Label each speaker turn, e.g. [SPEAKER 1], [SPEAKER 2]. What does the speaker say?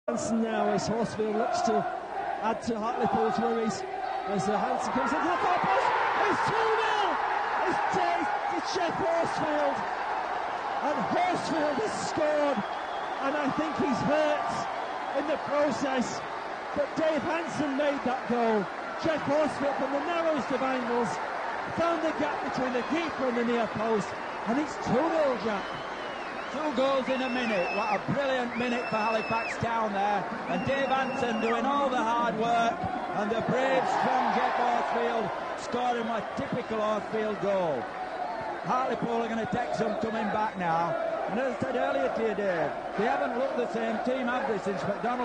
[SPEAKER 1] Hansen now as Horsfield looks to add to Hartlepool's worries as Hansen comes into the far post. It's 2-0! It's Geoff Horsfield, and Horsfield has scored, and I think he's hurt in the process, but Dave Hansen made that goal. Geoff Horsfield from the narrowest of angles found the gap between the keeper and the near post, and it's 2-0, Jack.
[SPEAKER 2] 2 goals in a minute. What a brilliant minute for Halifax Town there. And Dave Hansen doing all the hard work. And the brave, strong Geoff Horsfield scoring a typical Horsfield goal. Hartlepool are going to take some coming back now. And as I said earlier to you, Dave, they haven't looked the same team, have they, since McDonald